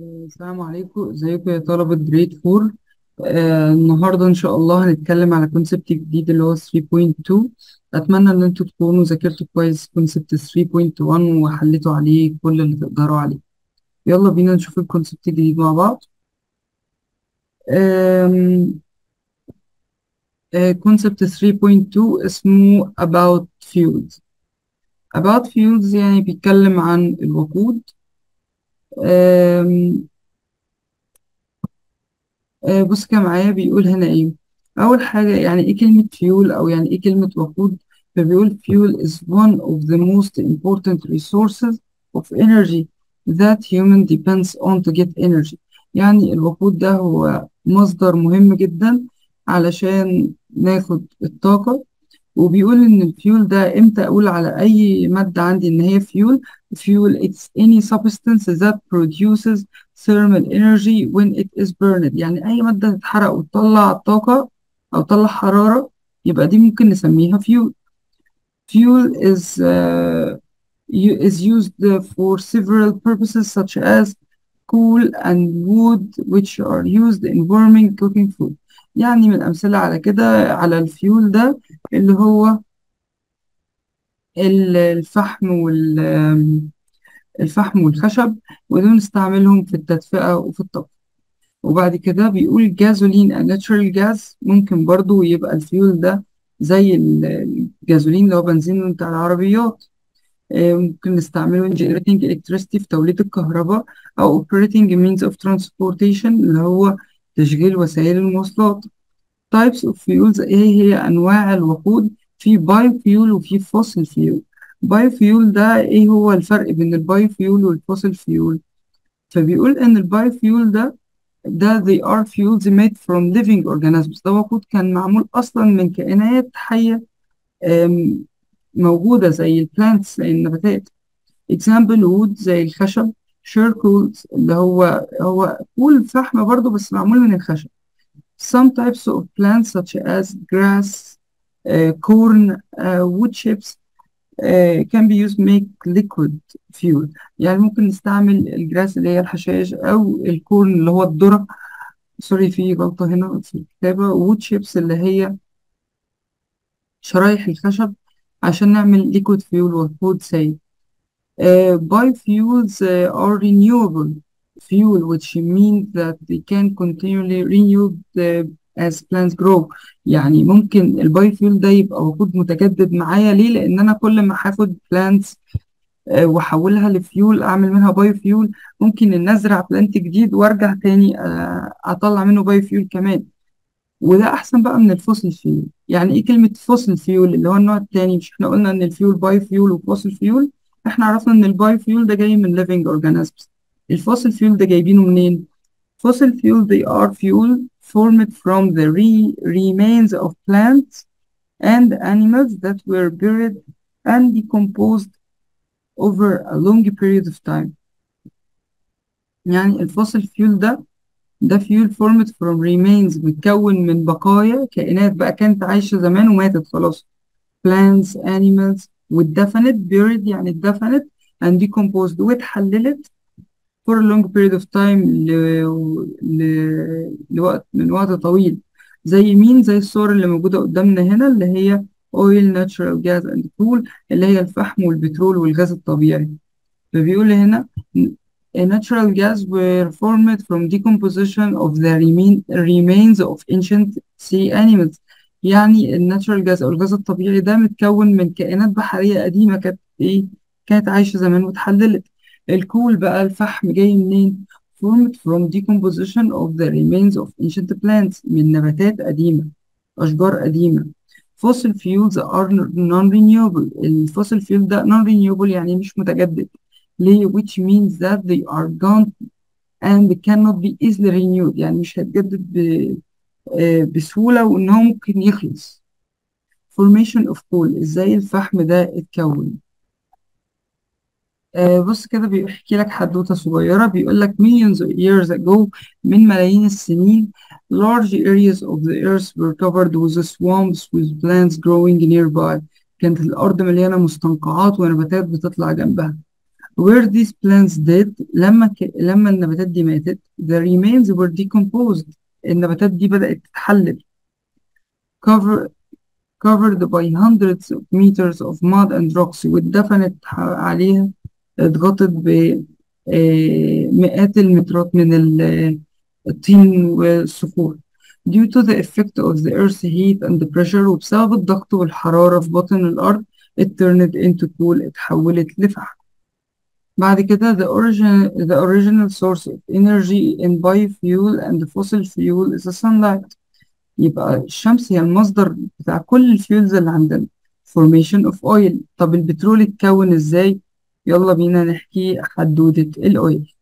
السلام عليكم، ازيكم يا طلبة جريد 4. النهاردة إن شاء الله هنتكلم على كونسبت جديد اللي هو 3.2. أتمنى إن انتوا تكونوا ذاكرتوا كويس كونسبت 3.1 وحليتوا عليه كل اللي تقدروا عليه. يلا بينا نشوف الكونسبت الجديد مع بعض. كونسبت 3.2 اسمه about fuels. about fuels يعني بيتكلم عن الوقود. آم، بص كده معايا، بيقول هنا ايه. اول حاجه يعني ايه كلمه فيول او يعني ايه كلمه وقود؟ فبيقول fuel is one of the most important resources of energy that human depends on to get energy. يعني الوقود ده هو مصدر مهم جدا علشان ناخد الطاقه. وبيقول إن الفيول ده إمتى أقول على أي مادة عندي إن هي فيول. fuel it's any substance that produces thermal energy when it is burned. يعني أي مادة تتحرق وتطلع طاقة أو تطلع حرارة يبقى دي ممكن نسميها فيول. fuel is used for several purposes such as coal and wood which are used in warming cooking food. يعني من الأمثلة على كده على الفيول ده اللي هو الفحم الفحم والخشب، ودول نستعملهم في التدفئة وفي الطبخ. وبعد كده بيقول جازولين and natural gas ممكن برضو يبقى الفيول ده زي الجازولين اللي هو بنزين بتاع العربيات. ممكن نستعمله in generating electricity في توليد الكهرباء، أو operating means of transportation اللي هو تشغيل وسائل المواصلات. types of fuels ايه هي انواع الوقود؟ في بايو فيول وفي فوسيل فيول. بايو فيول ده ايه هو الفرق بين البايو فيول والفوسيل فيول؟ فبيقول ان البايو فيول ده they are fuels made from living organisms. ده وقود كان معمول اصلا من كائنات حيه آم، موجوده زي البلانتس زي النباتات. example wood زي الخشب. charcoal اللي هو فول فحم برضه بس معمول من الخشب. Some types of plants such as grass, corn, wood chips can be used to make liquid fuel. يعني ممكن نستعمل الجراس اللي هي الحشائش أو الكورن اللي هو الذرة. سوري في غلطة هنا في الكتابة. wood chips اللي هي شرايح الخشب عشان نعمل liquid fuel وقود سائل. Biofuels are renewable fuel, which means that they can continually renewed as plants grow. يعني ممكن البايوفيول ده يبقى وقود متجدد معايا. ليه؟ لأن أنا كل ما هاخد plants وأحولها لفيول أعمل منها بايوفيول، ممكن إن أزرع بلانت جديد وأرجع تاني أطلع منه بايوفيول كمان. وده احسن بقى من الفوسل فيول. يعني ايه كلمة فوسل فيول اللي هو النوع التاني؟ مش احنا قلنا ان الفيول باي فيول وفوسل فيول؟ احنا عرفنا ان الباي فيول ده جاي من living organisms. الفوسل فيول ده جايبينه منين؟ fossil fuel they are fuel formed from the remains of plants and animals that were buried and decomposed over a long period of time. يعني الفوسل فيول ده fuel formed from remains متكون من بقايا كائنات بقى كانت عايشة زمان وماتت خلاص. plants animals واتدفنت buried يعني اتدفنت and decomposed واتحللت for a long period of time لوقت من وقت طويل. زي مين؟ زي الصور اللي موجودة قدامنا هنا اللي هي oil natural gas and coal اللي هي الفحم والبترول والغاز الطبيعي. فبيقول هنا natural gas were formed from decomposition of the remains of ancient sea animals. يعني الناتشورال جاز أو الغاز الطبيعي ده متكون من كائنات بحرية قديمة كانت إيه؟ كانت عايشة زمان واتحللت. الكول بقى الفحم جاي منين؟ formed from decomposition of the remains of ancient plants من نباتات قديمة، أشجار قديمة. fossil fuels are non-renewable. الفوسيل فيول ده non-renewable يعني مش متجدد. ليه؟ which means that they are gone and cannot be easily renewed. يعني مش هتجدد بسهولة وإن هو ممكن يخلص. formation of coal إزاي الفحم ده اتكون؟ بص كده بيحكي لك حدوتة صغيرة. بيقول لك millions of years ago من ملايين السنين large areas of the earth were covered with swamps with plants growing nearby. كانت الأرض مليانة مستنقعات ونباتات بتطلع جنبها. where these plants dead لما النباتات دي ماتت the remains were decomposed النباتات دي بدأت تتحلل cover covered by hundreds of meters of mud and rocks واتدفنت عليها اتغطت بمئات المترات من الطين والصخور due to the effect of the earth's heat and the pressure وبسبب الضغط والحرارة في باطن الأرض it turned into coal اتحولت لفحم. بعد كده the original source of energy in biofuel and fossil fuel is the sunlight. يبقى الشمس هي المصدر بتاع كل الفيولز اللي عندنا. formation of oil. طب البترول اتكون ازاي؟ يلا بينا نحكي حدودة الاويل.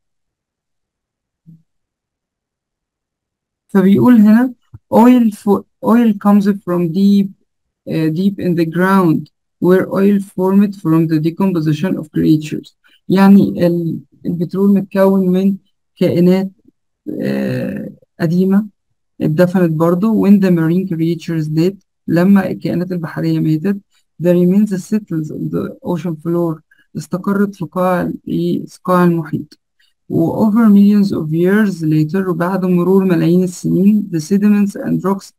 فبيقول هنا oil comes from deep in the ground where oil formed from the decomposition of creatures. يعني البترول متكون من كائنات قديمة اتدفنت برضه when the marine creatures did لما الكائنات البحرية ماتت the remains settles on the ocean floor استقرت في قاع المحيط و over millions of years later وبعد مرور ملايين السنين the sediments and rocks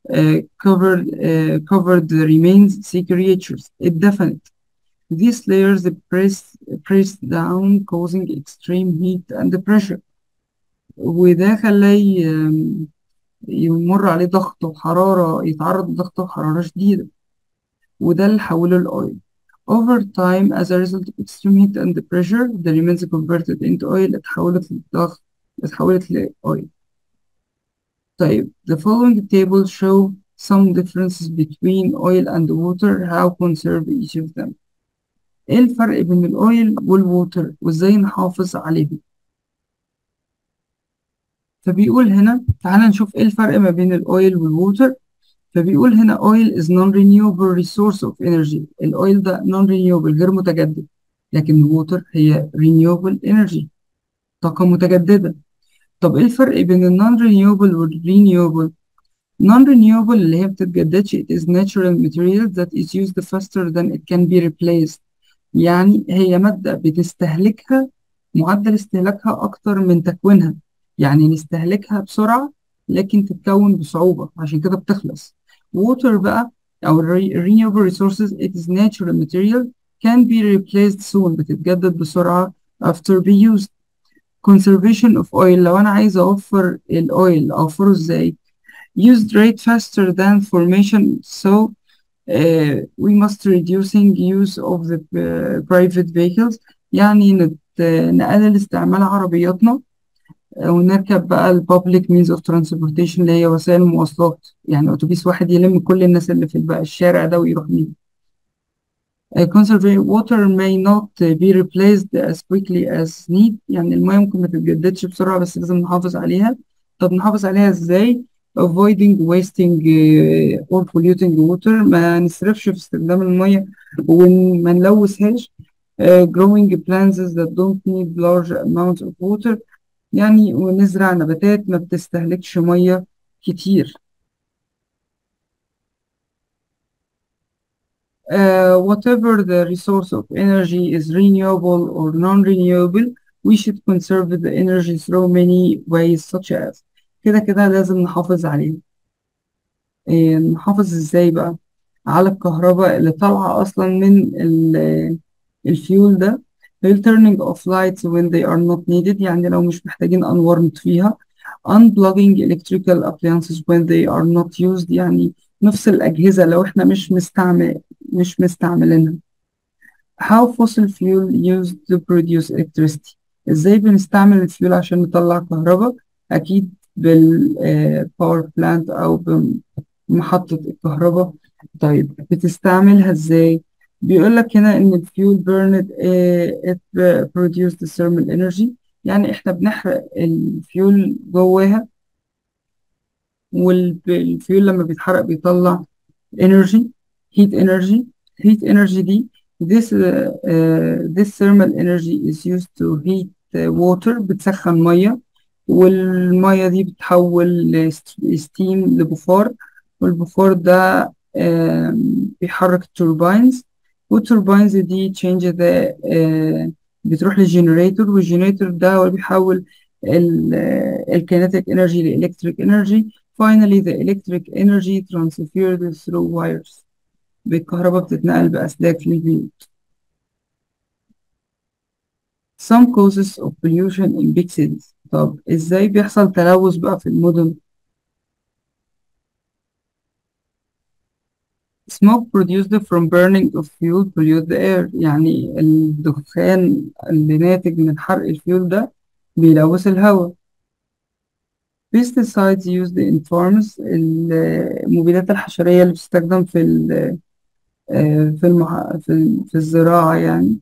covered the remains sea creatures اتدفنت. These layers pressed down causing extreme heat and pressure وده خلاه يمر عليه ضغط وحرارة يتعرض لضغط وحرارة شديدة وده اللي حوله الأويل. Over time as a result of extreme heat and pressure the remains converted into oil اتحولت لأويل. طيب the following table show some differences between oil and water how conserve each of them. ايه الفرق بين الأويل والووتر وازاي نحافظ عليهم؟ فبيقول هنا تعالى نشوف ايه الفرق ما بين الأويل والووتر. فبيقول هنا oil is non-renewable resource of energy. الأويل ده non-renewable غير متجدد لكن الووتر هي renewable energy طاقة متجددة. طب ايه الفرق بين ال non-renewable وال renewable؟ non-renewable اللي هي بتتجددش it is natural material that is used faster than it can be replaced. يعني هي مادة بتستهلكها معدل استهلاكها أكتر من تكوينها يعني نستهلكها بسرعة لكن تتكون بصعوبة عشان كده بتخلص. water بقى أو renewable resources it is natural material can be replaced soon بتتجدد بسرعة after be used. conservation of oil لو أنا عايز أوفر الأويل أوفره إزاي؟ used rate faster than formation so we must reducing use of the private vehicles يعني نقلل استعمال عربياتنا ونركب بقى ال public means of transportation اللي هي وسائل المواصلات يعني أتوبيس واحد يلم كل الناس اللي في بقى الشارع ده ويروح بيه. Conservation water may not be replaced as quickly as need يعني المياه ممكن ما تتجددش بسرعة بس لازم نحافظ عليها. طب نحافظ عليها ازاي؟ avoiding wasting or polluting water ما نسرفش في استخدام المياه وما نلوثهاش. growing plants that don't need large amounts of water يعني ونزرع نباتات ما بتستهلكش مياه كتير. whatever the resource of energy is renewable or non-renewable we should conserve the energy through many ways such as كده كده لازم نحافظ عليه. نحافظ ازاي بقى على الكهرباء اللي طالعة اصلا من الفيول ده. turning off lights when they are not needed يعني لو مش محتاجين انوار نطفيها. unplugging electrical appliances when they are not used يعني نفصل الأجهزة لو احنا مش مستعملينها. how fossil fuel used to produce electricity ازاي بنستعمل الفيول عشان نطلع كهرباء؟ اكيد بالباور بلانت او بمحطة الكهرباء. طيب بتستعملها ازاي؟ بيقول لك هنا ان الفيول burned it produced thermal energy يعني احنا بنحرق الفيول جواها والفيول لما بيتحرق بيطلع energy heat energy دي this thermal energy is used to heat water بتسخن مية والمية دي بتحول ستيم لبخار والبخار ده بيحرك التوربينز والتوربينز دي change the بتروح للجنريتور، والجنريتور ده هو اللي بيحول الكينيتيك انرجي لإلكتريك انرجي. Finally the electric energy transferred through wires. بالكهرباء بتتنقل بأسلاك للبيوت. Some causes of pollution in big cities. طب ازاي بيحصل تلوث بقى في المدن؟ Smoke produced from burning of fuel pollute the air. يعني الدخان اللي ناتج من حرق الفيول ده بيلوث الهواء. Pesticides used in farms. المبيدات الحشرية اللي بتستخدم في الزراعة يعني،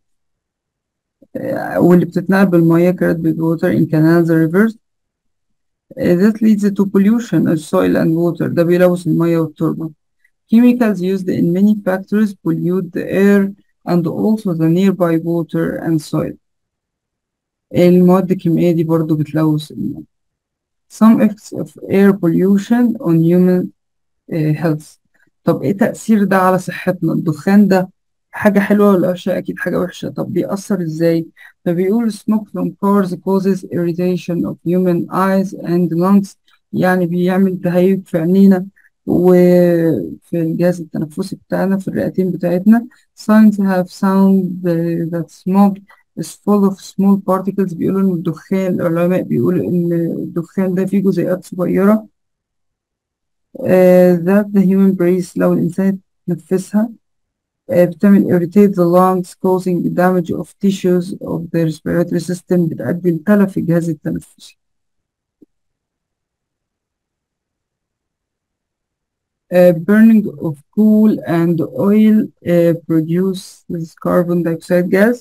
واللي بتتنقل بالمياه carried by water in canals and rivers. That leads to pollution of soil and water. ده بيلوث المياه والتربة. Chemicals used in many factories pollute the air and also the nearby water and soil. المواد الكيميائية دي برضو بتلوث المياه. Some effects of air pollution on human health. طب ايه تأثير ده على صحتنا؟ الدخان ده حاجة حلوة ولا وحشة؟ أكيد حاجة وحشة. طب بيأثر ازاي؟ فبيقول smoke from cars causes irritation of human eyes and lungs. يعني بيعمل تهيج في عينينا وفي الجهاز التنفسي بتاعنا، في الرئتين بتاعتنا. Science have found that smoke is full of small particles. بيقولوا إن الدخان، العلماء بيقولوا إن الدخان ده فيه جزيئات صغيرة that the human breathes. لو الإنسان تنفسها بتعمل irritate the lungs causing the damage of tissues of the respiratory system. بتؤدي لتلف في الجهاز التنفسي. Burning of coal and oil produces carbon dioxide gas.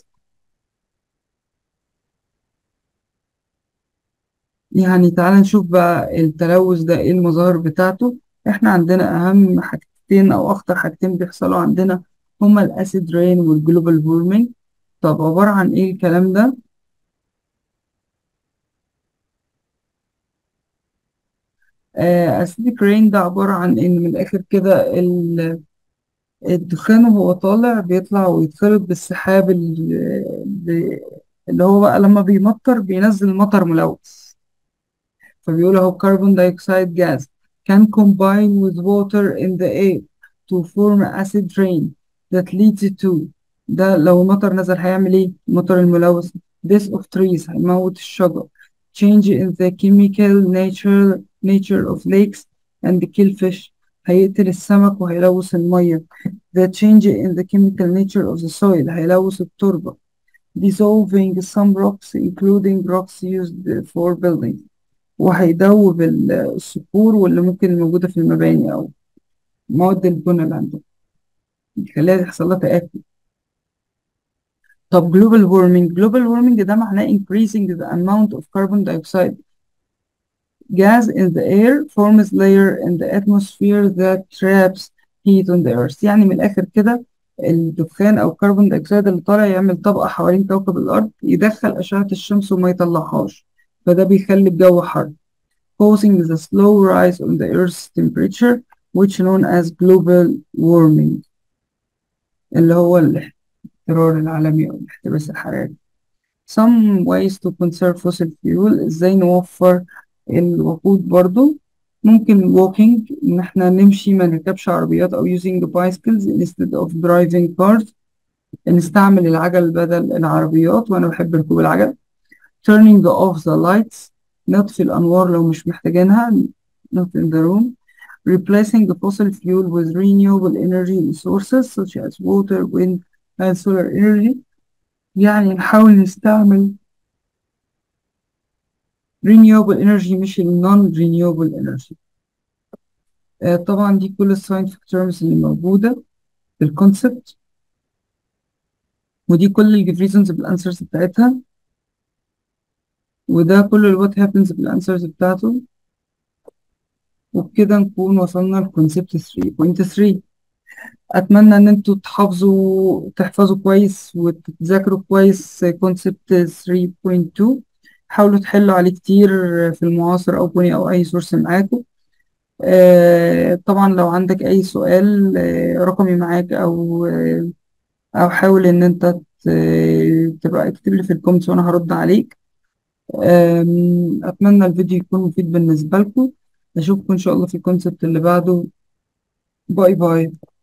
يعني تعال نشوف بقى التلوث ده ايه المظاهر بتاعته. احنا عندنا اهم حاجتين او اخطر حاجتين بيحصلوا عندنا هما الاسيد رين والجلوبال وورمنج. طب عبارة عن ايه الكلام ده؟ اسيدك رين ده عبارة عن ان من الاخر كده الدخان وهو طالع بيطلع ويتخلط بالسحاب اللي هو بقى لما بيمطر بينزل مطر ملوث. فبيقول اهو carbon dioxide gas can combine with water in the air to form acid rain that leads to. ده لو المطر نزل هيعمل ايه؟ المطر الملوث death of trees هيموت الشجر. change in the chemical nature of lakes and kill fish. هيقتل السمك وهيلوث المية. the change in the chemical nature of the soil هيلوث التربة. dissolving some rocks including rocks used for building. وهيدوب الصخور واللي ممكن موجودة في المباني أو مواد البناء اللي عندهم، يخليها يحصل لها تآكل. طب global warming ده معناه increasing the amount of carbon dioxide gas in the air forms layer in the atmosphere that traps heat on the earth. يعني من الآخر كده الدخان أو الكربون دايوكسيد اللي طالع يعمل طبقة حوالين كوكب الأرض يدخل أشعة الشمس وما يطلعهاش، فده بيخلي الجو حر. causing the slow rise on the Earth's temperature which known as global warming اللي هو الاحترار العالمي أو الاحتباس الحراري. Some ways to conserve fossil fuel. ازاي نوفر الوقود برضو؟ ممكن walking، ان احنا نمشي ما نركبش عربيات، او using bicycles instead of driving cars، نستعمل العجل بدل العربيات، وانا بحب ركوب العجل. turning off the lights، نطفي الأنوار لو مش محتاجينها. not in the room. replacing the fossil fuel with renewable energy sources such as water, wind and solar energy. يعني نحاول نستعمل renewable energy مش ال non renewable energy. طبعا دي كل الساينتفك terms اللي موجودة في الكونسبت، ودي كل ال reasons بالانسرز بتاعتها، وده كل ال what happens بالانسرز بتاعته. وبكده نكون وصلنا لكونسبت 3.3. أتمنى إن انتوا تحفظوا كويس وتذاكروا كويس كونسبت 3.2. حاولوا تحلوا عليه كتير في المعاصر أو بني أو أي سورس معاكم. طبعا لو عندك أي سؤال رقمي معاك، أو حاول إن أنت تبقى اكتب لي في الكومنتس وانا هرد عليك. اتمنى الفيديو يكون مفيد بالنسبة لكم. اشوفكم ان شاء الله في الكونسبت اللي بعده. باي باي.